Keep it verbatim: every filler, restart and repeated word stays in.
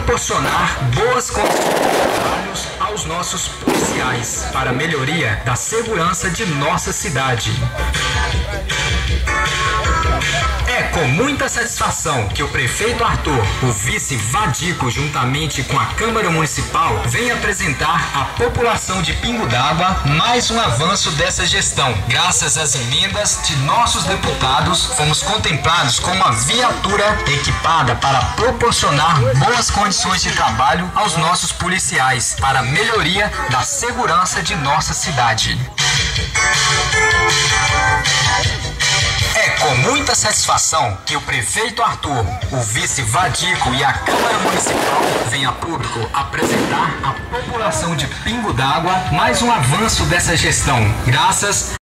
proporcionar boas condições aos nossos policiais para a melhoria da segurança de nossa cidade. É com muita satisfação que o prefeito Arthur, o vice Vadico, juntamente com a Câmara Municipal, vem apresentar à população de Pingo d'Água mais um avanço dessa gestão. Graças às emendas de nossos deputados, fomos contemplados com uma viatura equipada para proporcionar boas condições de trabalho aos nossos policiais para a melhoria da segurança de nossa cidade. É com muita satisfação que o prefeito Arthur, o vice Vadico e a Câmara Municipal vêm a público apresentar à população de Pingo d'Água mais um avanço dessa gestão. Graças